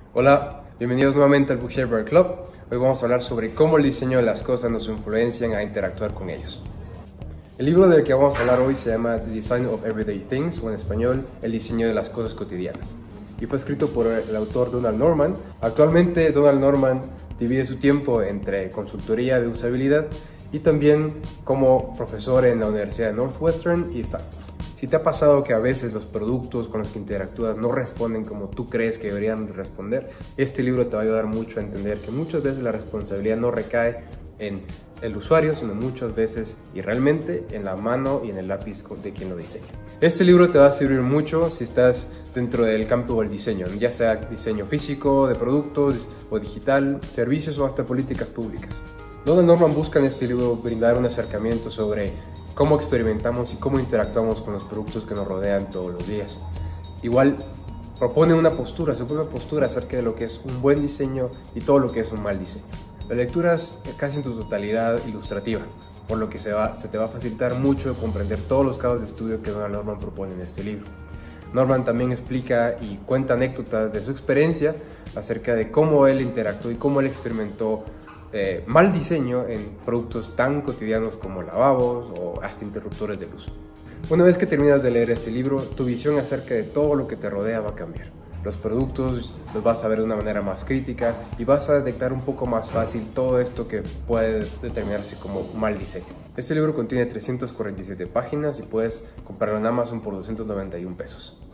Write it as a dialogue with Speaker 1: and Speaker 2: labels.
Speaker 1: Hola, bienvenidos nuevamente al Bookshare Bar Club. Hoy vamos a hablar sobre cómo el diseño de las cosas nos influencian a interactuar con ellos. El libro del que vamos a hablar hoy se llama The Design of Everyday Things, o en español, El diseño de las cosas cotidianas. Y fue escrito por el autor Donald Norman. Actualmente Donald Norman divide su tiempo entre consultoría de usabilidad y también como profesor en la Universidad de Northwestern y Stanford. Si te ha pasado que a veces los productos con los que interactúas no responden como tú crees que deberían responder, este libro te va a ayudar mucho a entender que muchas veces la responsabilidad no recae en el usuario, sino muchas veces y realmente en la mano y en el lápiz de quien lo diseña. Este libro te va a servir mucho si estás dentro del campo del diseño, ya sea diseño físico, de productos o digital, servicios o hasta políticas públicas. Donald Norman busca en este libro brindar un acercamiento sobre cómo experimentamos y cómo interactuamos con los productos que nos rodean todos los días. Igual propone su propia postura acerca de lo que es un buen diseño y todo lo que es un mal diseño. La lectura es casi en su totalidad ilustrativa, por lo que se te va a facilitar mucho comprender todos los casos de estudio que Donald Norman propone en este libro. Norman también explica y cuenta anécdotas de su experiencia acerca de cómo él interactuó y cómo él experimentó mal diseño en productos tan cotidianos como lavabos o hasta interruptores de luz. Una vez que terminas de leer este libro, tu visión acerca de todo lo que te rodea va a cambiar. Los productos los vas a ver de una manera más crítica y vas a detectar un poco más fácil todo esto que puede determinarse como mal diseño. Este libro contiene 347 páginas y puedes comprarlo en Amazon por $291.